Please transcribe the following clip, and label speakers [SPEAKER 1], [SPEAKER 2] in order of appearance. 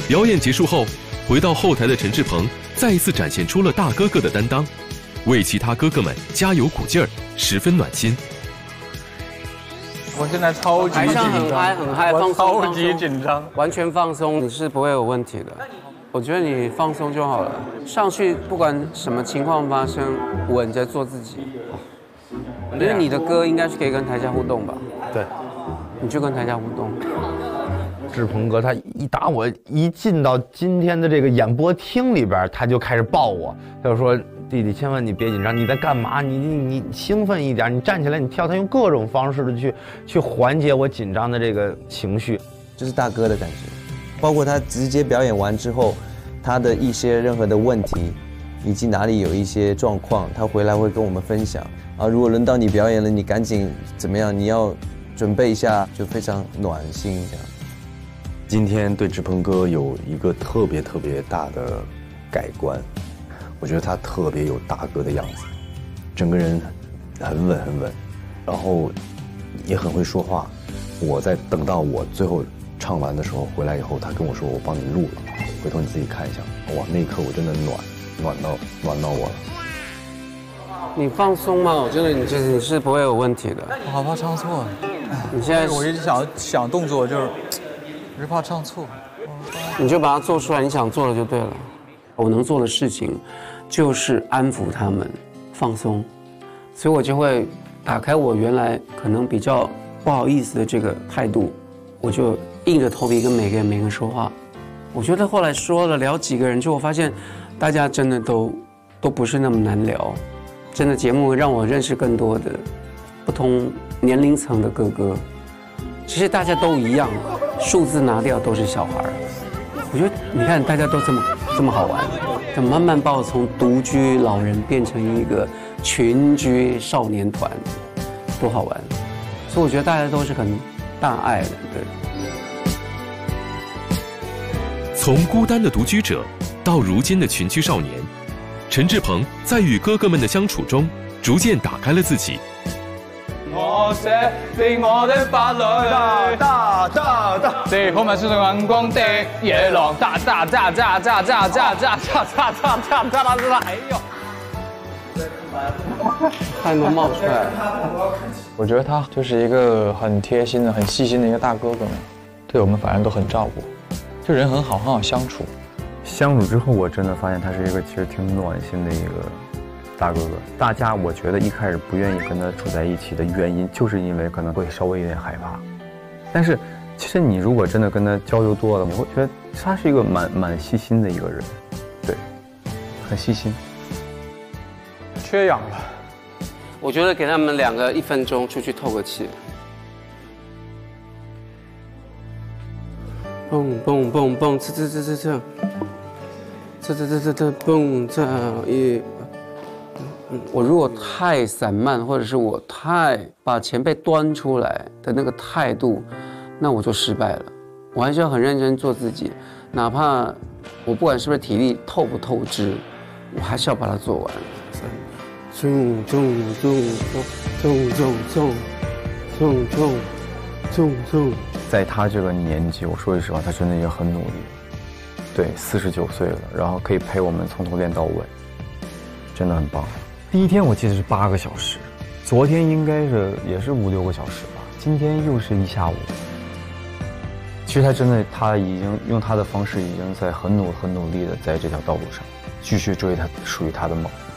[SPEAKER 1] 表演结束后，回到后台的陈志朋再一次展现出了大哥哥的担当，为其他哥哥们加油鼓劲儿，十分暖心。
[SPEAKER 2] 我现在超级紧张，
[SPEAKER 3] 很嗨，放松，
[SPEAKER 2] 超级紧张，
[SPEAKER 3] 完全放松，你是不会有问题的。我觉得你放松就好了，上去不管什么情况发生，稳着做自己。因为你的歌应该是可以跟台下互动吧？
[SPEAKER 4] 对，
[SPEAKER 3] 你就跟台下互动。
[SPEAKER 4] 志鹏哥他一打我一进到今天的这个演播厅里边，他就开始抱我，他就说：“弟弟，千万你别紧张，你在干嘛？你兴奋一点，你站起来，你跳。”他用各种方式的去缓解我紧张的这个情绪，
[SPEAKER 5] 这是大哥的感觉。包括他直接表演完之后，他的一些任何的问题，以及哪里有一些状况，他回来会跟我们分享。啊，如果轮到你表演了，你赶紧怎么样？你要准备一下，就非常暖心这样。
[SPEAKER 6] 今天对志鹏哥有一个特别大的改观，我觉得他特别有大哥的样子，整个人很稳，然后也很会说话。我在等到我最后唱完的时候回来以后，他跟我说我帮你录了，回头你自己看一下。哇，那一刻我真的暖到我了。
[SPEAKER 3] 你放松嘛，我觉得你是不会有问题的。
[SPEAKER 2] 我好怕唱错。
[SPEAKER 3] 你现在
[SPEAKER 2] 我一直想动作，就是怕唱错。
[SPEAKER 3] 你就把它做出来，你想做的就对了。我能做的事情就是安抚他们，放松，所以我就会打开我原来可能比较不好意思的这个态度，我就硬着头皮跟每个人说话。我觉得后来聊几个人之后，我发现大家真的都不是那么难聊。真的节目让我认识更多的不同年龄层的哥哥，其实大家都一样，数字拿掉都是小孩。我觉得你看大家都这么好玩，就慢慢把我从独居老人变成一个群居少年团，多好玩！所以我觉得大家都是很大爱的，对。
[SPEAKER 1] 从孤单的独居者到如今的群居少年，陈志朋在与哥哥们的相处中，逐渐打开了自己。
[SPEAKER 2] 我寫定我的法律，是好物輸上眼光的野狼，哎呦！
[SPEAKER 3] 汗都冒出来了。
[SPEAKER 7] 我觉得他就是一个很贴心的、很细心的一个大哥哥嘛，对我们反正都很照顾，就人很好相处。
[SPEAKER 8] 相处之后，我真的发现他是一个其实挺暖心的一个大哥哥。大家我觉得一开始不愿意跟他处在一起的原因，就是因为可能会稍微有点害怕。但是其实你如果真的跟他交流多了，你会觉得他是一个蛮细心的一个人，对，很细心。
[SPEAKER 2] 缺氧了。
[SPEAKER 3] 我觉得给他们2个1分钟出去透个气。蹦蹦蹦蹦，这，蹦这一。我如果太散漫，或者是我太把前辈端出来的那个态度，那我就失败了。我还是要很认真做自己，哪怕我不管是不是体力透不透支，我还是要把它做完。
[SPEAKER 8] 在他这个年纪，我说句实话，他真的也很努力。对，49岁了，然后可以陪我们从头练到尾，真的很棒。第一天我记得是8个小时，昨天应该也是5、6个小时吧，今天又是1下午。其实他已经用他的方式，已经在很努力的在这条道路上继续追他属于他的梦。